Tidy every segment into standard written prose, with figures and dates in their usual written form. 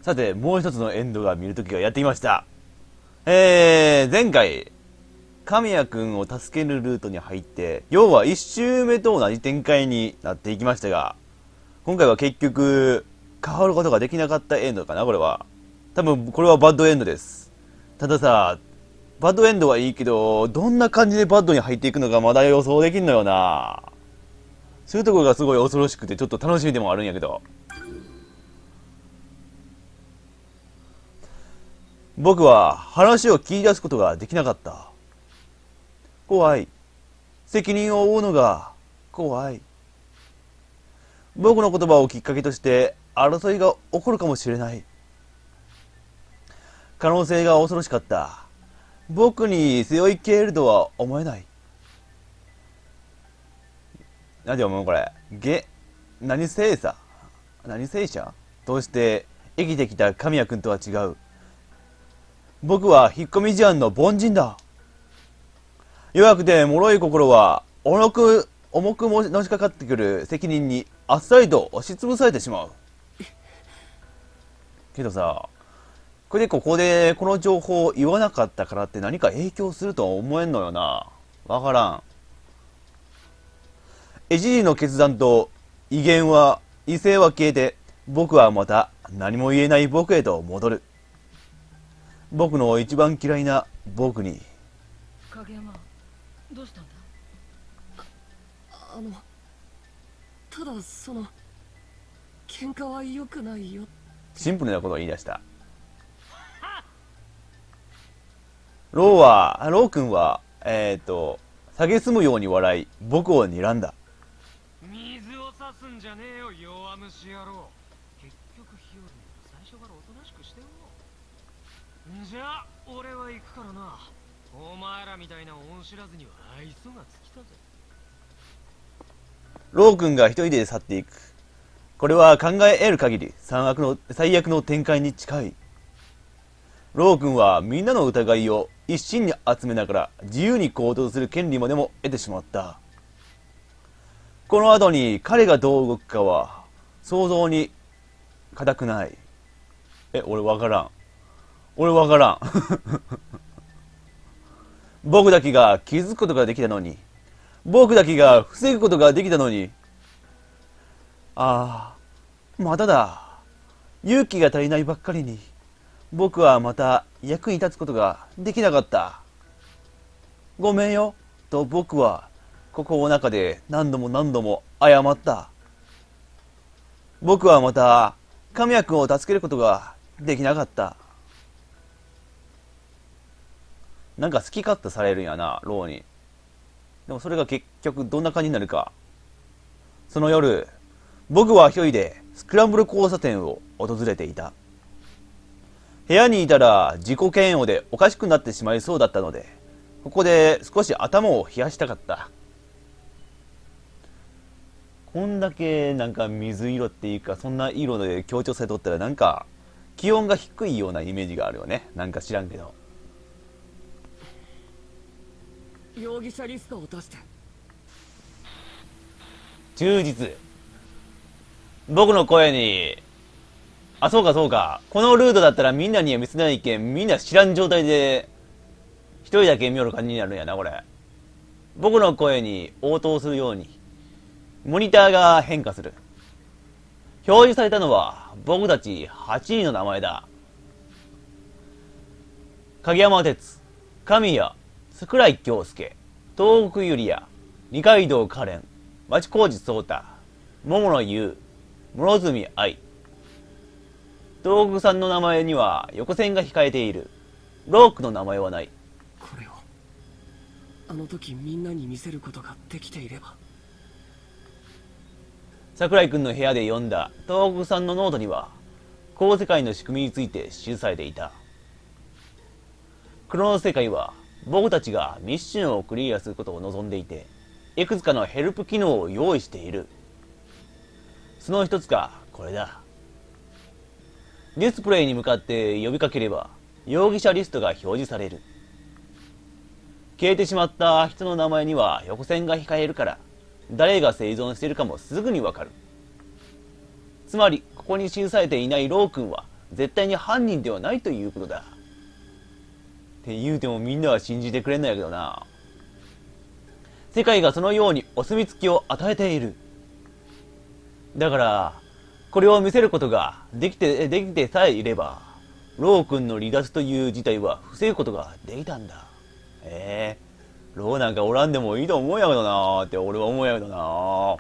さて、もう一つのエンドが見るときがやってきました。前回、神谷くんを助けるルートに入って、要は1周目と同じ展開になっていきましたが、今回は結局、変わることができなかったエンドかな、これは。多分、これはバッドエンドです。たださ、バッドエンドはいいけど、どんな感じでバッドに入っていくのかまだ予想できんのよな。そういうところがすごい恐ろしくて、ちょっと楽しみでもあるんやけど。僕は話を聞き出すことができなかった。怖い。責任を負うのが怖い。僕の言葉をきっかけとして争いが起こるかもしれない。可能性が恐ろしかった。僕に背負いきれるとは思えない。なんで思うこれ。何聖者として生きてきた神谷君とは違う。僕は引っ込み思案の凡人だ。弱くて脆い心は重くのしかかってくる責任にあっさりと押しつぶされてしまう。けどさ、これでここでこの情報を言わなかったからって何か影響するとは思えんのよな。わからん。一時の決断と威厳は異性は消えて、僕はまた何も言えない僕へと戻る。僕の一番嫌いな僕に。 影山、どうしたんだ？ ただ喧嘩は良くないよ。 シンプルなことを言い出した。ロー君は蔑むように笑い、僕を睨んだ。 水を差すんじゃねえよ、弱虫野郎。結局日和に最初からおとなしくしてよ。じゃあ俺は行くからな。お前らみたいな恩知らずには愛想が尽きたぜ。 ロー君が一人で去っていく。これは考え得る限り最悪の展開に近い。ロー君はみんなの疑いを一身に集めながら自由に行動する権利までも得てしまった。この後に彼がどう動くかは想像に難くない。俺わからん。僕だけが気づくことができたのに、僕だけが防ぐことができたのに。ああ、まただ。勇気が足りないばっかりに、僕はまた役に立つことができなかった。ごめんよ、と僕は心の中で何度も謝った。僕はまた神谷君を助けることができなかった。なんか好き勝手されるんやな、ローに。でもそれが結局どんな感じになるか。その夜、僕は一人でスクランブル交差点を訪れていた。部屋にいたら自己嫌悪でおかしくなってしまいそうだったので、ここで少し頭を冷やしたかった。こんだけなんか水色っていうか、そんな色で強調されとったらなんか気温が低いようなイメージがあるよね。なんか知らんけど。 容疑者リストを出して。 忠実。僕の声に、そうか。このルートだったらみんなには見せないけん、みんな知らん状態で、一人だけ見よる感じになるんやな、これ。僕の声に応答するように、モニターが変化する。表示されたのは、僕たち8人の名前だ。影山哲、神谷、桜井京介、東国ゆりや、二階堂カレン、町浩二壮太、桃野優、諸角愛。東国さんの名前には横線が控えている。ロークの名前はない。 これをあの時みんなに見せることができていれば。 桜井くんの部屋で読んだ東国さんのノートには、この世界の仕組みについて記されていた。クロノス世界は僕たちがミッションをクリアすることを望んでいて、いくつかのヘルプ機能を用意している。その一つがこれだ。ディスプレイに向かって呼びかければ容疑者リストが表示される。消えてしまった人の名前には横線が控えるから、誰が生存しているかもすぐにわかる。つまりここに記されていないロー君は絶対に犯人ではないということだ。って言うてもみんなは信じてくれんのやけどな。世界がそのようにお墨付きを与えている。だから、これを見せることができてさえいれば、ロー君の離脱という事態は防ぐことができたんだ。ローなんかおらんでもいいと思うんやけどなーって俺は思うんやけどなー。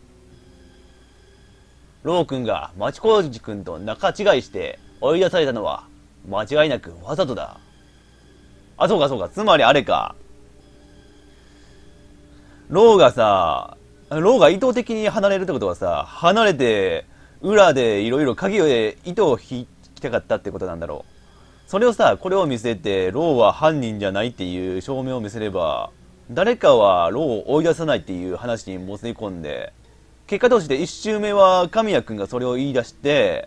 ロー君が町小路君と仲違いして追い出されたのは間違いなくわざとだ。あ、そうかそうか。つまりあれか。ローが意図的に離れるってことはさ、離れて裏でいろいろ鍵で糸を引きたかったってことなんだろう。それをさ、これを見せてローは犯人じゃないっていう証明を見せれば、誰かはローを追い出さないっていう話にもつれ込んで、結果として1周目は神谷君がそれを言い出して、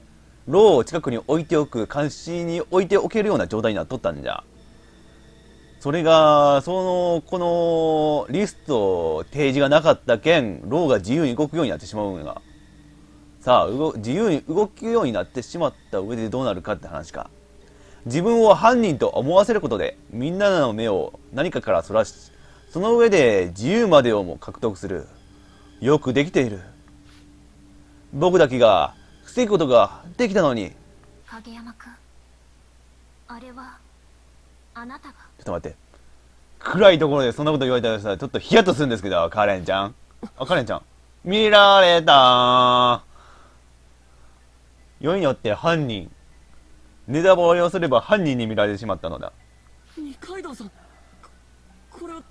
ローを近くに置いておく、監視に置いておけるような状態になっとったんじゃ。それが、このリスト提示がなかったけん、ローが自由に動くようになってしまうんが。さあ、自由に動くようになってしまった上でどうなるかって話か。自分を犯人と思わせることで、みんなの目を何かからそらし、その上で自由までをも獲得する。よくできている。僕だけが防ぐことができたのに。 影山くん、あれはあなたが。 ちょっと待って。暗いところでそんなこと言われたらさ、ちょっとヒヤッとするんですけど、カレンちゃん。カレンちゃん。見られたー。世によって犯人。ネタバレをすれば犯人に見られてしまったのだ。 二階堂さん、これは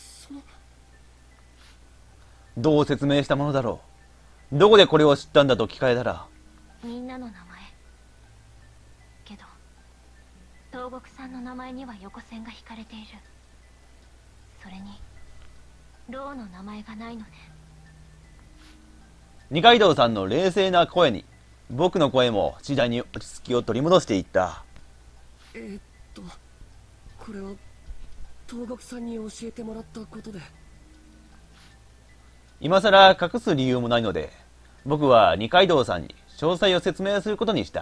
どう説明したものだろう。どこでこれを知ったんだと聞かれたら。 みんなの名前。けど、東国さんの名前には横線が引かれている。それに、ローの名前がないのね。 二階堂さんの冷静な声に、僕の声も次第に落ち着きを取り戻していった。 これは東国さんに教えてもらったことで。 今さら隠す理由もないので、僕は二階堂さんに詳細を説明することにした。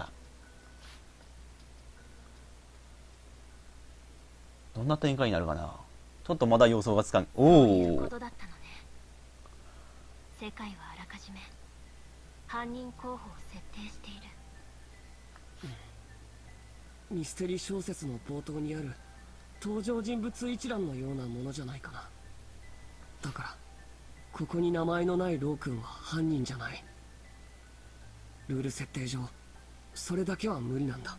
どんな展開になるかな。ちょっとまだ予想がつかん。 そういうことだったのね。世界はあらかじめ犯人候補を設定している。 ミステリー小説の冒頭にある登場人物一覧のようなものじゃないかな。だからここに名前のないロー君は犯人じゃない。ルール設定上それだけは無理なんだ。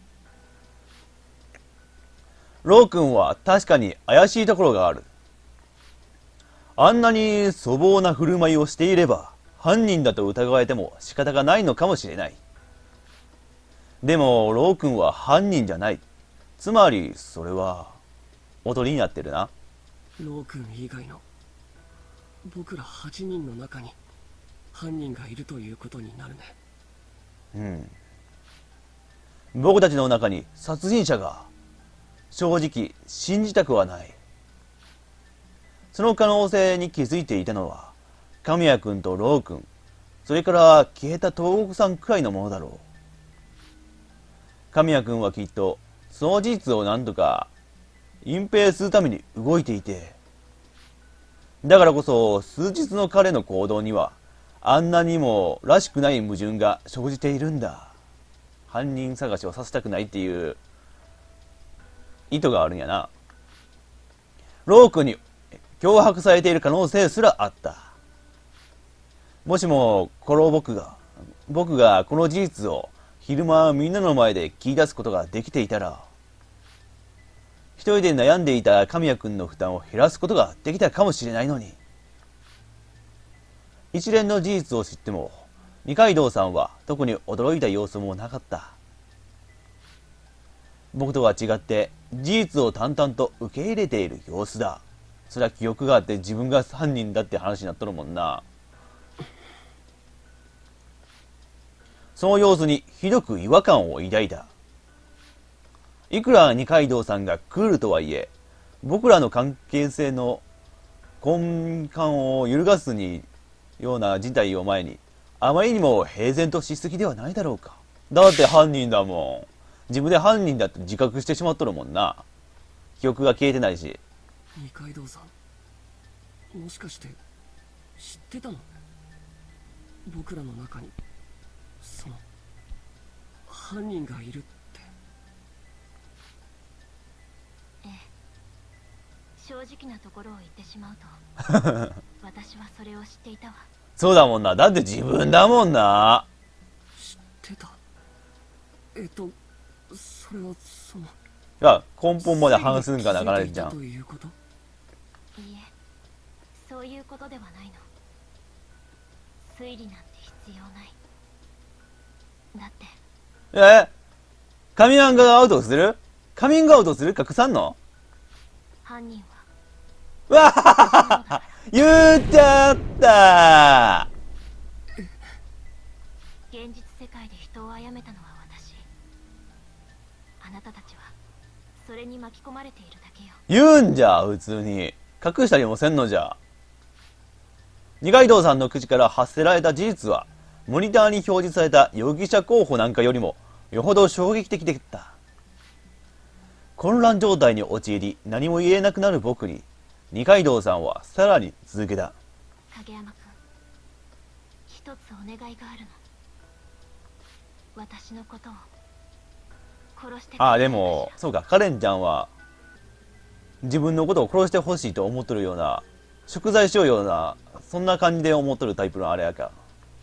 ロー君は確かに怪しいところがある。あんなに粗暴な振る舞いをしていれば犯人だと疑われても仕方がないのかもしれない。でもロー君は犯人じゃない。つまりそれは踊りになってるな。 ロー君以外の僕ら8人の中に犯人がいるということになるね。 僕たちの中に殺人者が。正直信じたくはない。その可能性に気づいていたのは神谷君とロー君、それから消えた東国さんくらいのものだろう。神谷君はきっとその事実を何とか隠蔽するために動いていて、だからこそ数日の彼の行動にはあんなにもらしくない矛盾が生じているんだ。犯人探しをさせたくないっていう意図があるんやな。ロー君に脅迫されている可能性すらあった。もしも僕がこの事実を昼間みんなの前で聞き出すことができていたら、一人で悩んでいた神谷君の負担を減らすことができたかもしれないのに。一連の事実を知っても二階堂さんは特に驚いた様子もなかった。僕とは違って事実を淡々と受け入れている様子だ。それは記憶があって自分が犯人だって話になっとるもんな。その様子にひどく違和感を抱いた。いくら二階堂さんがクールとはいえ、僕らの関係性の根幹を揺るがすような事態を前に、あまりにも平然としすぎではないだろうか。 だって犯人だもん。自分で犯人だって自覚してしまっとるもんな。記憶が消えてないし。 二階堂さん、もしかして知ってたの？僕らの中にその犯人がいるって。 ええ、正直なところを言ってしまうと私はそれを知っていたわ。 そうだもんな。だって自分だもんな。 知ってた？それはその、 いや、根本まで反すんかなかれんじゃん。 ということ？ いいえ、そういうことではないの。推理なんて必要ない。だってカミングアウトする？カミングアウトする？隠さんの？ 犯人うわは言っちゃった。 現実世界で人を殺めたのは私。あなたたちはそれに巻き込まれているだけよ。 言うんじゃ、普通に。隠したりもせんのじゃ。二階堂さんの口から発せられた事実は、モニターに表示された容疑者候補なんかよりも、よほど衝撃的でした。混乱状態に陥り、何も言えなくなる僕に、二階堂さんはさらに続けた。 影山君、一つお願いがあるの。私のことを殺してくれないかしら。 でも、そうか、カレンちゃんは、自分のことを殺してほしいと思っとるような、贖罪しようような、そんな感じで思っとるタイプのあれやか。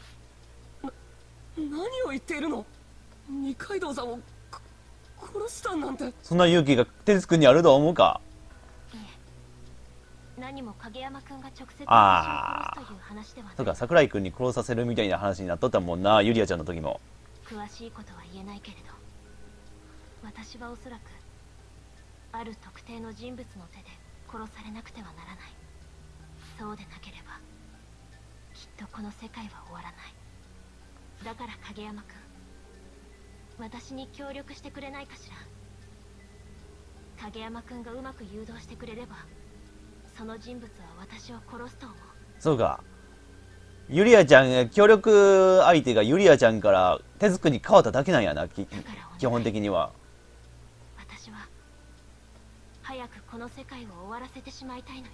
何を言っているの？二階堂さんを殺したなんて。 そんな勇気が哲くんにあると思うか？ いえ、何も影山君が直接私をあー殺すという話ではない。 そうか、桜井くんに殺させるみたいな話になっとったもんな、ゆりあちゃんの時も。 詳しいことは言えないけれど、私はおそらくある特定の人物の手で殺されなくてはならない。そうでなければきっとこの世界は終わらない。だから影山君、私に協力してくれないかしら。影山君がうまく誘導してくれれば、その人物は私を殺すと思う。 そうか。ゆりあちゃん、協力相手がゆりあちゃんから哲くんに変わっただけなんやな、基本的には。 私は早くこの世界を終わらせてしまいたいのよ。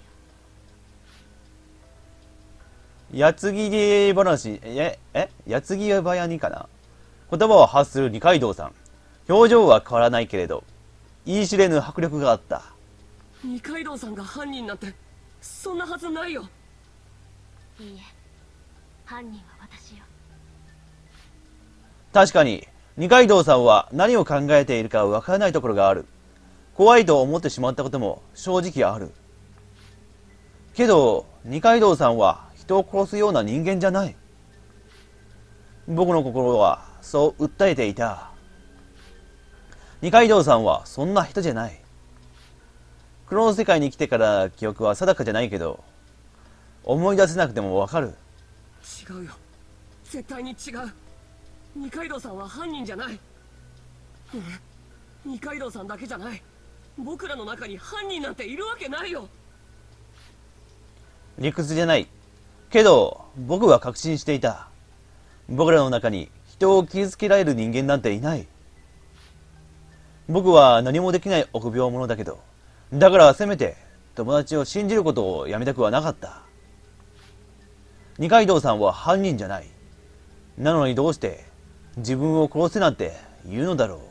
矢継ぎ話、矢継ぎ早にかな。言葉を発する二階堂さん。表情は変わらないけれど、言い知れぬ迫力があった。 二階堂さんが犯人なんてそんなはずないよ。 いいえ、犯人は私よ。 確かに、二階堂さんは何を考えているかわからないところがある。怖いと思ってしまったことも正直ある。けど、二階堂さんは人を殺すような人間じゃない。僕の心はそう訴えていた。二階堂さんはそんな人じゃない。この世界に来てから記憶は定かじゃないけど、思い出せなくてもわかる。 違うよ、絶対に違う。二階堂さんは犯人じゃない。二階堂さんだけじゃない。僕らの中に犯人なんているわけないよ。 理屈じゃない。けど、僕は確信していた。僕らの中に人を傷つけられる人間なんていない。僕は何もできない臆病者だけど、だからせめて友達を信じることをやめたくはなかった。二階堂さんは犯人じゃない。なのにどうして自分を殺せなんて言うのだろう。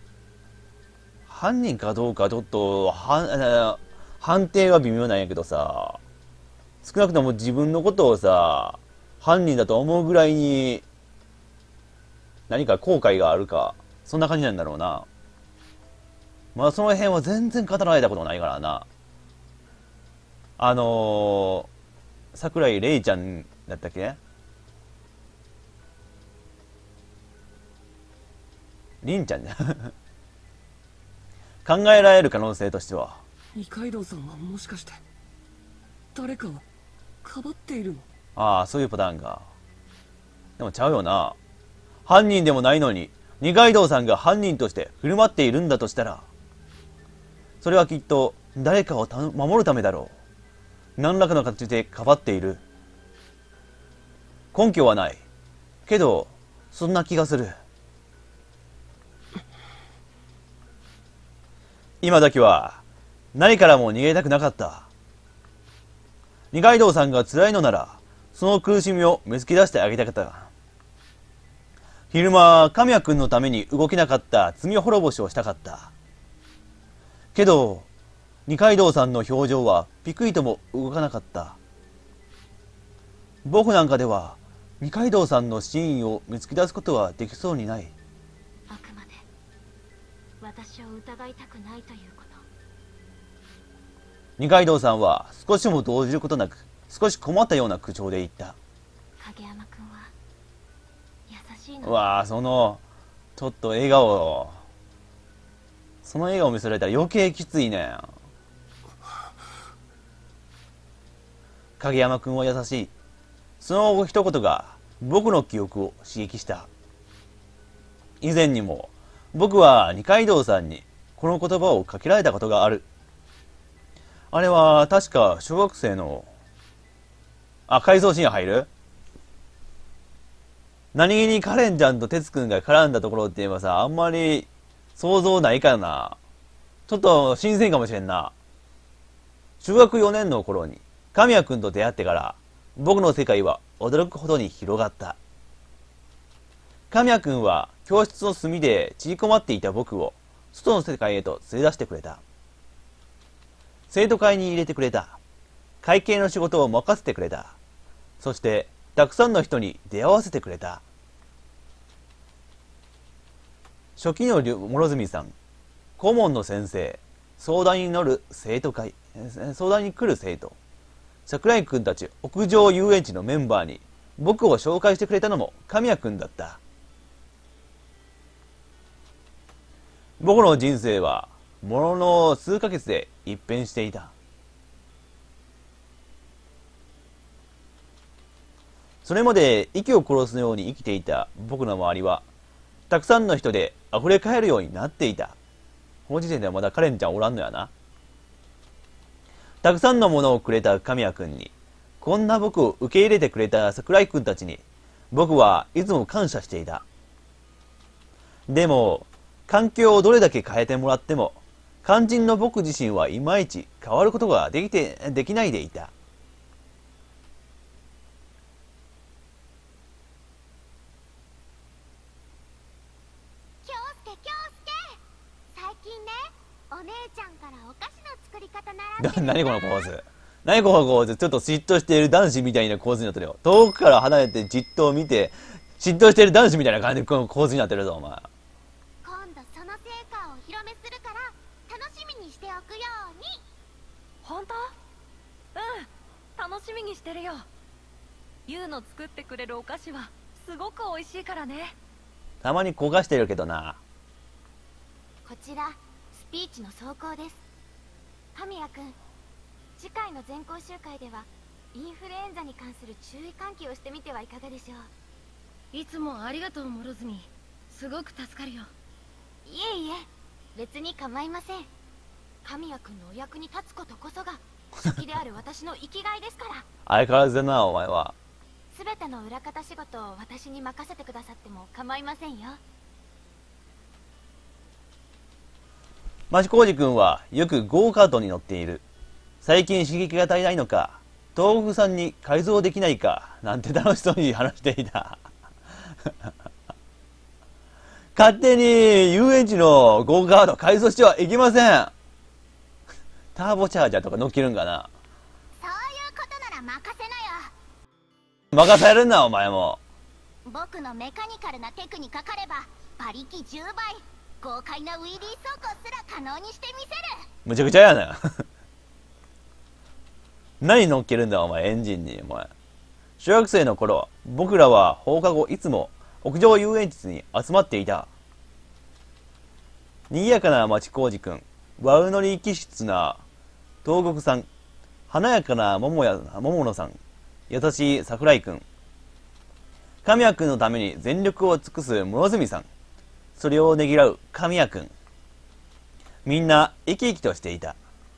犯人かどうかちょっと判定は微妙なんやけどさ、少なくとも自分のことをさ、犯人だと思うぐらいに何か後悔があるか、そんな感じなんだろうな。まあその辺は全然語られたことないからな。桜井玲ちゃんだったっけ？凛ちゃんね。考えられる可能性としては、 二階堂さんはもしかして誰かをかばっているの？ ああ、そういうパターンか。でもちゃうよな。犯人でもないのに二階堂さんが犯人として振る舞っているんだとしたら、それはきっと誰かを守るためだろう。何らかの形でかばっている。根拠はないけどそんな気がする。 今だけは何からも逃げたくなかった。二階堂さんが辛いのなら、その苦しみを見つけ出してあげたかった。昼間、神谷君のために動けなかった罪滅ぼしをしたかった。けど、二階堂さんの表情はピクリとも動かなかった。僕なんかでは、二階堂さんの真意を見つけ出すことはできそうにない。 あくまで私を疑いたくないということ。 二階堂さんは少しも動じることなく、少し困ったような口調で言った。 影山君は優しいの。 うわあ、ちょっと笑顔。その笑顔見せられたら余計きついね。影山君は優しい。その一言が僕の記憶を刺激した。以前にも僕は二階堂さんにこの言葉をかけられたことがある。あれは確か小学生の、回想シーン入る？何気にカレンちゃんと哲くんが絡んだところって言えばさ、あんまり想像ないからな。ちょっと新鮮かもしれんな。中学4年の頃に神谷くんと出会ってから、僕の世界は驚くほどに広がった。神谷くんは教室の隅で縮こまっていた僕を外の世界へと連れ出してくれた。生徒会に入れてくれた。会計の仕事を任せてくれた。そしてたくさんの人に出会わせてくれた。初期の諸角さん、顧問の先生、相談に乗る生徒会、相談に来る生徒、桜井くんたち屋上遊園地のメンバーに僕を紹介してくれたのも神谷くんだった。僕の人生はものの数ヶ月で一変していた。それまで息を殺すように生きていた僕の周りはたくさんの人で溢れ返るようになっていた。この時点ではまだカレンちゃんおらんのやな。たくさんのものをくれた神谷くんに、こんな僕を受け入れてくれた桜井くんたちに僕はいつも感謝していた。でも環境をどれだけ変えてもらっても肝心の僕自身はいまいち変わることができないでいた。 京介最近ね、お姉ちゃんからお菓子の作り方習ってるんだ。 何この構図。何この構図。ちょっと嫉妬している男子みたいな構図になってるよ。遠くから離れてじっと見て嫉妬している男子みたいな感じでこの構図になってるぞお前。 今度その成果をお披露目するから楽しみにしておくように。 本当？楽しみにしてるよ。ユウの作ってくれるお菓子はすごく美味しいからね。 たまに焦がしてるけどな。 こちらスピーチの草稿です。神谷君、次回の全校集会ではインフルエンザに関する注意喚起をしてみてはいかがでしょう。 いつもありがとう諸角。すごく助かるよ。 いえいえ、別に構いません。神谷君のお役に立つことこそが好きである私の生きがいですから。 相変わらずだなお前は。 全ての裏方仕事を私に任せてくださっても構いませんよ。 町浩二君はよくゴーカートに乗っている。最近刺激が足りないのか、東北さんに改造できないかなんて楽しそうに話していた。勝手に遊園地のゴーカート改造してはいけません。ターボチャージャーとか乗っけるんかな。 そういうことなら任せなよ。 任されるなお前も。 僕のメカニカルなテクにかかれば馬力10倍、豪快なウィリー走行すら可能にしてみせる。 むちゃくちゃやな。何乗っけるんだお前エンジンに。お前小学生の頃、僕らは放課後いつも屋上遊園地に集まっていた。賑やかな町浩二くん、悪ノリ気質な東国さん、華やかな桃野さん、優しい桜井くん、神谷くんのために全力を尽くす諸角さん、それをねぎらう神谷くん。みんな生き生きとしていた。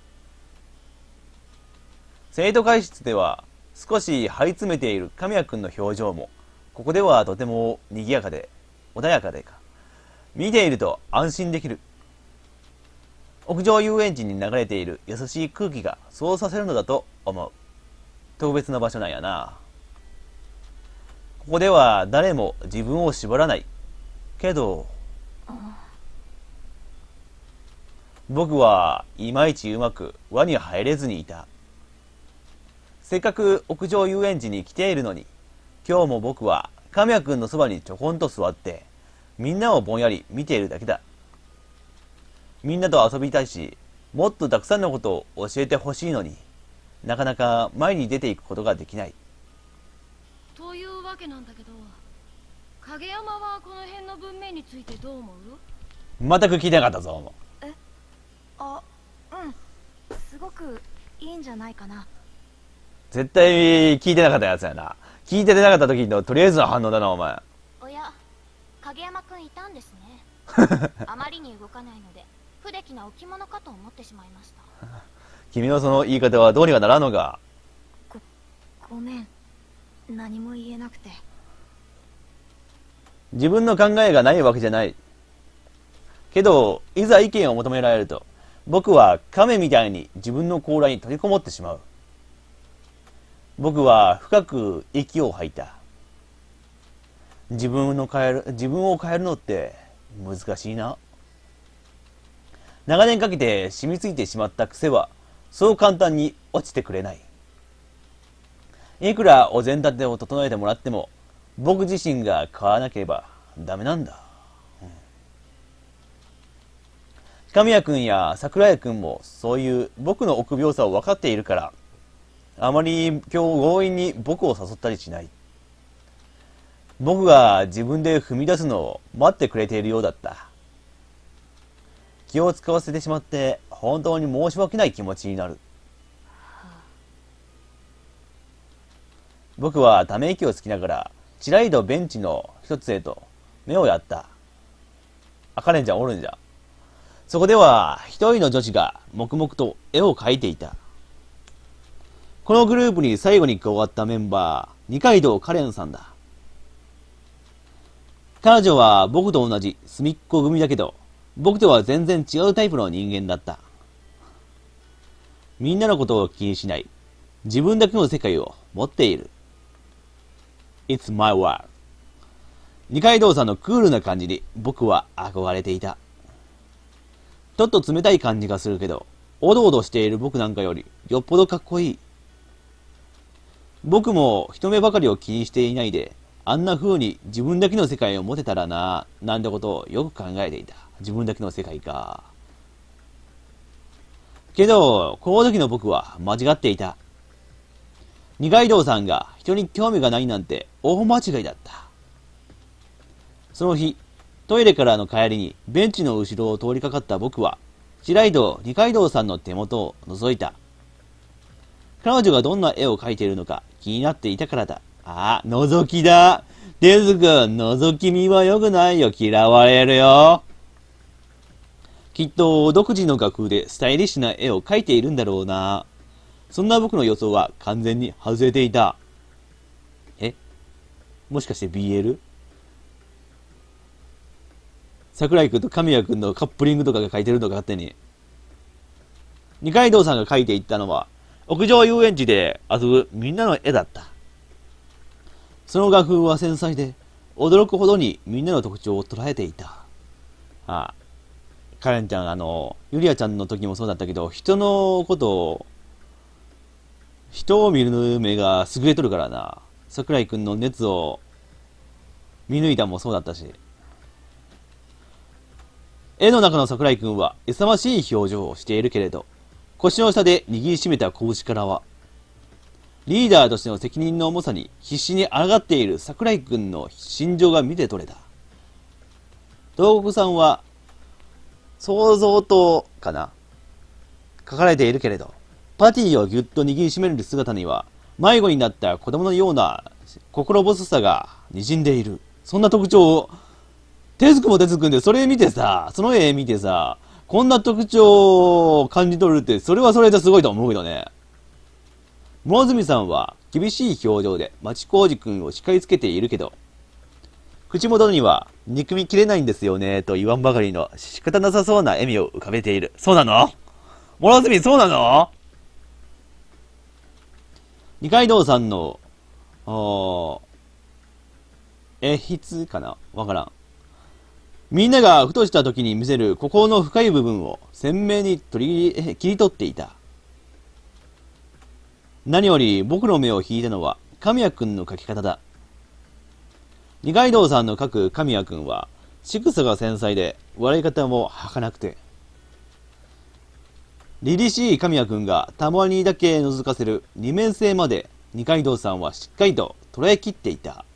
生徒会室では少し張り詰めている神谷くんの表情もここではとても賑やかで穏やかでか、見ていると安心できる。 屋上遊園地に流れている優しい空気がそうさせるのだと思う。特別な場所なんやな。ここでは誰も自分を縛らない。けど、僕はいまいちうまく輪に入れずにいた。せっかく屋上遊園地に来ているのに、今日も僕は神谷くんのそばにちょこんと座って、みんなをぼんやり見ているだけだ。みんなと遊びたいし、もっとたくさんのことを教えてほしいのに、なかなか前に出ていくことができない。 というわけなんだけど、影山はこの辺の文面についてどう思う？ 全く聞いてなかったぞ、もう。 あ、うん。すごくいいんじゃないかな。 絶対聞いてなかったやつやな。聞いてなかった時のとりあえずの反応だな、お前。 おや、影山くんいたんですね。あまりに動かないので不出来な置物かと思ってしまいました。 君のその言い方はどうにかならんのか。 ごめん。何も言えなくて。 自分の考えがないわけじゃない。けど、いざ意見を求められると、僕は亀みたいに自分の甲羅に取りこもってしまう。僕は深く息を吐いた。自分を変えるのって難しいな。長年かけて染みついてしまった癖は、そう簡単に落ちてくれない。いくらお膳立てを整えてもらっても、僕自身が変わらなければダメなんだ。神谷くんや桜井くんもそういう僕の臆病さを分かっているから、あまり強引に僕を誘ったりしない。僕が自分で踏み出すのを待ってくれているようだった。気を使わせてしまって本当に申し訳ない気持ちになる。僕はため息をつきながらちらりとベンチの一つへと目をやった。あかねんちゃんおるんじゃ。そこでは一人の女子が黙々と絵を描いていた。このグループに最後に加わったメンバー、二階堂カレンさんだ。彼女は僕と同じ隅っこ組だけど、僕とは全然違うタイプの人間だった。みんなのことを気にしない。自分だけの世界を持っている。It's my world。二階堂さんのクールな感じに僕は憧れていた。ちょっと冷たい感じがするけど、おどおどしている僕なんかよりよっぽどかっこいい。僕も人目ばかりを気にしていないで、あんな風に自分だけの世界を持てたらな、なんてことをよく考えていた。自分だけの世界か。けど、この時の僕は間違っていた。二階堂さんが人に興味がないなんて大間違いだった。その日、トイレからの帰りにベンチの後ろを通りかかった僕は、ちらりと二階堂さんの手元を覗いた。彼女がどんな絵を描いているのか気になっていたからだ。あ、覗きだ。デズ君、覗き見は良くないよ。嫌われるよ。きっと独自の画風でスタイリッシュな絵を描いているんだろうな。そんな僕の予想は完全に外れていた。もしかして BL？ 桜井くんと神谷くんのカップリングとかが描いてるのか勝手に。二階堂さんが描いていったのは、屋上遊園地で遊ぶみんなの絵だった。その画風は繊細で、驚くほどにみんなの特徴を捉えていた。カレンちゃん、ユリアちゃんの時もそうだったけど、人のことを、人を見る目が優れとるからな。桜井くんの熱を見抜いたもそうだったし。絵の中の桜井くんは勇ましい表情をしているけれど、腰の下で握りしめた拳からは、リーダーとしての責任の重さに必死に抗っている桜井くんの心情が見て取れた。東国さんは、想像とかな書かれているけれど、パティをぎゅっと握りしめる姿には、迷子になった子供のような心細さが滲んでいる。そんな特徴を、手つくも手つくんで、それ見てさ、その絵見てさ、こんな特徴を感じ取るって、それはそれですごいと思うけどね。諸角さんは厳しい表情で町工事くんを叱りつけているけど、 口元には憎みきれないんですよねと言わんばかりの仕方なさそうな笑みを浮かべている。そうなの？諸角そうなの？二階堂さんの、絵筆かなわからん。みんながふとした時に見せる心の深い部分を鮮明に切り取っていた。何より僕の目を引いたのは神谷くんの描き方だ。二階堂さんの描く神谷くんは仕草が繊細で笑い方も儚くて、凛々しい神谷くんがたまにだけ覗かせる二面性まで二階堂さんはしっかりと捉えきっていた。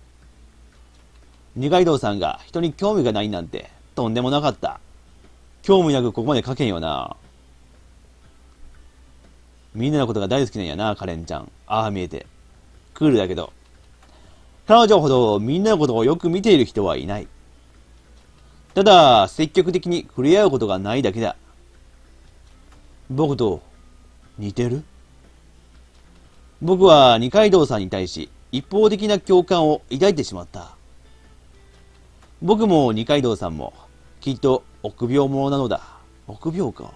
二階堂さんが人に興味がないなんてとんでもなかった。興味なくここまで描けんよな。みんなのことが大好きなんやな、カレンちゃん。ああ見えて。クールだけど。彼女ほどみんなのことをよく見ている人はいない。ただ、積極的に触れ合うことがないだけだ。僕と似てる？僕は二階堂さんに対し一方的な共感を抱いてしまった。僕も二階堂さんもきっと臆病者なのだ。臆病か。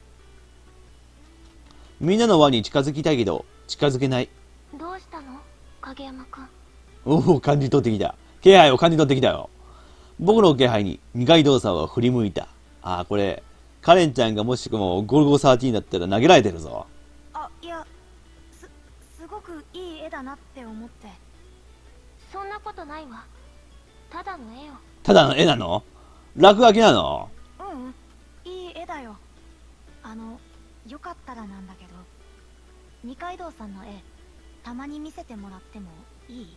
みんなの輪に近づきたいけど近づけない。 どうしたの影山くん。 おお、感じ取ってきた。気配を感じ取ってきたよ。僕の気配に二階堂さんは振り向いた。ああ、これカレンちゃんがもしくもゴルゴ13だったら投げられてるぞ。 あ、いや、すごくいい絵だなって思って。 そんなことないわ。ただの絵よ。 ただの絵なの？落書きなの？ いい絵だよ。よかったらなんだけど、二階堂さんの絵たまに見せてもらってもいい？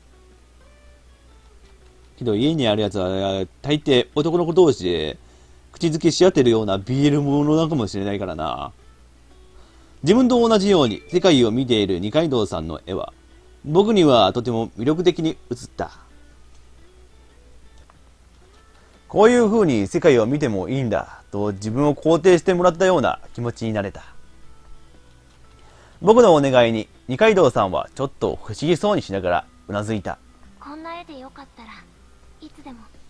けど家にあるやつは大抵男の子同士で口づけし合ってるような BL ものなのかもしれないからな。自分と同じように世界を見ている二階堂さんの絵は僕にはとても魅力的に映った。こういう風に世界を見てもいいんだと自分を肯定してもらったような気持ちになれた。僕のお願いに二階堂さんはちょっと不思議そうにしながらうなずいた。 こんな絵でよかったらいつでも。